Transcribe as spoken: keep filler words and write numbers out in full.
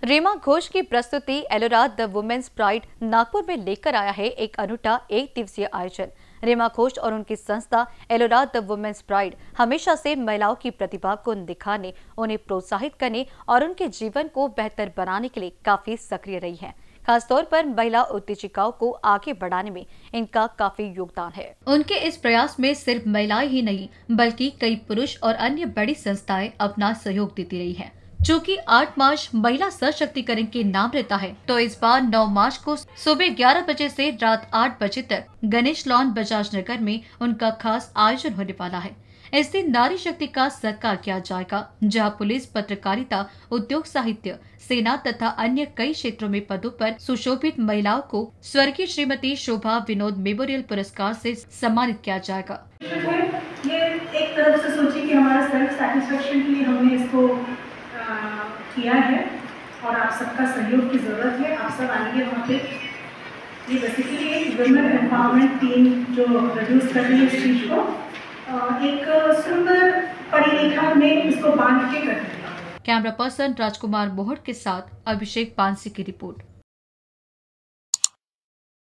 रीमा घोष की प्रस्तुति Ellora the women's pride Nagpur में लेकर आया है एक अनूठा एक दिवसीय आयोजन। रीमा घोष और उनकी संस्था एलोरा द वुमेन्स प्राइड हमेशा से महिलाओं की प्रतिभा को दिखाने, उन्हें प्रोत्साहित करने और उनके जीवन को बेहतर बनाने के लिए काफी सक्रिय रही है। खासतौर पर महिला उत्तेजिकाओं को आगे बढ़ाने में इनका काफी योगदान है। उनके इस प्रयास में सिर्फ महिलाएं ही नहीं बल्कि कई पुरुष और अन्य बड़ी संस्थाएं अपना सहयोग देती रही हैं। चूँकि आठ मार्च महिला सशक्तिकरण के नाम रहता है, तो इस बार नौ मार्च को सुबह ग्यारह बजे से रात आठ बजे तक गणेश लॉन बजाज नगर में उनका खास आयोजन होने वाला है। इस दिन नारी शक्ति का सत्कार किया जाएगा, जहां पुलिस, पत्रकारिता, उद्योग, साहित्य, सेना तथा अन्य कई क्षेत्रों में पदों पर सुशोभित महिलाओं को स्वर्गीय श्रीमती शोभा विनोद मेमोरियल पुरस्कार से सम्मानित किया जाएगा। ये एक तरफ से सोचिए कि हमारा सेल्फ सेटिस्फेक्शन के लिए हमने इसको किया है और आप सबका सहयोग की जरूरत है। आप सब आएंगे वहाँ पे। ये बेसिकली एक वुमेन एम्पावरमेंट टीम जो प्रोड्यूस कर रही है इस चीज को, एक सुंदर परिरेखा में इसको बांध के कर रही है। कैमरा पर्सन राजकुमार मोहट के साथ अभिषेक पांसी की रिपोर्ट।